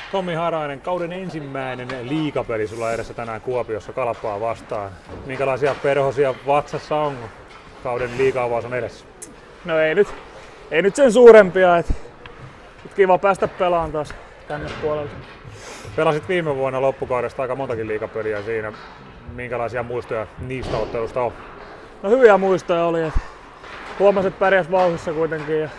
Tommi Harainen, kauden ensimmäinen liigapeli sulla edessä tänään Kuopiossa Kalpaa vastaan. Minkälaisia perhosia vatsassa on, kauden liiga-avaus on edessä? No ei nyt sen suurempia, et kiva päästä pelaamaan taas tänne puolelle. Pelasit viime vuonna loppukaudesta aika montakin liigapeliä siinä. Minkälaisia muistoja niistä ottelusta on? No hyviä muistoja oli, et huomasin, että pärjäs vauhdissa kuitenkin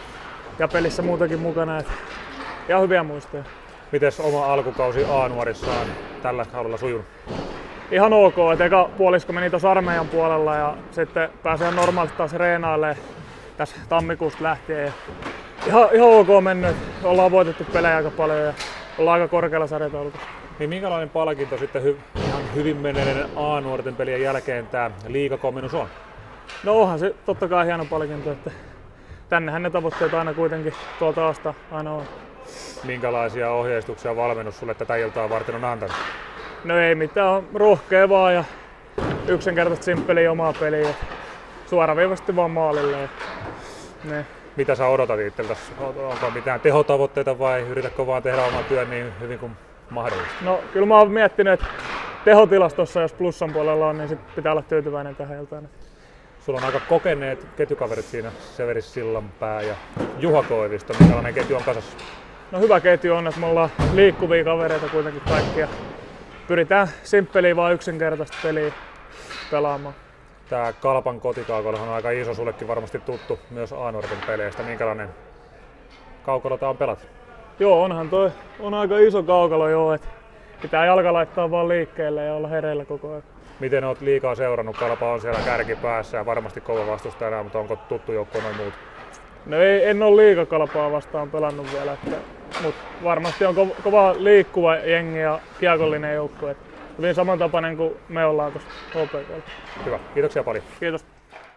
ja pelissä muutakin mukana. Et ihan hyviä muistoja. Mites oma alkukausi A-nuorissa on tällä kaudella sujunut? Ihan ok, et eka puolisko meni tuossa armeijan puolella ja sitten pääsin normaalisti taas reenailemaan tässä tammikuusta lähtien. Ja ihan ok mennyt, ollaan voitettu pelejä aika paljon ja ollaan aika korkealla sarjataulukossa. Niin minkälainen palkinto sitten ihan hyvin menneiden A-nuorten pelien jälkeen tämä liigakomennus on? No onhan se totta kai hieno palkinto, että tännehän ne tavoitteet aina kuitenkin tuolta asta aina on. Minkälaisia ohjeistuksia valmennus sulle tätä iltaa varten on antanut? No ei mitään, rohkea vaan ja yksinkertaisesti simppeliä omaa peliä ja suoraviivaisesti vaan maalille. Ne. Mitä sä odotat itseltäsi? Onko mitään tehotavoitteita vai yritätkö vaan tehdä oman työn niin hyvin kuin mahdollista? No kyllä mä oon miettinyt, että tehotilastossa jos plussan puolella on, niin sit pitää olla tyytyväinen tähän iltaan. Sulla on aika kokeneet ketjukaverit siinä, Severi Sillanpää ja Juha Koivisto. Minkälainen ketju on kasassa? No hyvä ketju on, että me ollaan liikkuvia kavereita kuitenkin kaikkia. Pyritään simppeliä vaan yksinkertaista peliä pelaamaan. Tää Kalpan kotikaukalo on aika iso, sullekin varmasti tuttu myös A-nuorten peleistä. Minkälainen kaukalo tää on pelat? Joo, onhan toi on aika iso kaukalo joo, että pitää jalka laittaa vaan liikkeelle ja olla hereillä koko ajan. Miten oot liikaa seurannut? Kalpa on siellä kärkipäässä ja varmasti kova vastustajana, mutta onko tuttu joukko noin muuta? No en ole liigakalpaa vastaan pelannut vielä, mutta varmasti on kova liikkuva jengi ja kiekollinen joukko. Hyvin samantapainen kuin me ollaan tuossa HPK:lla. Hyvä, kiitoksia paljon. Kiitos.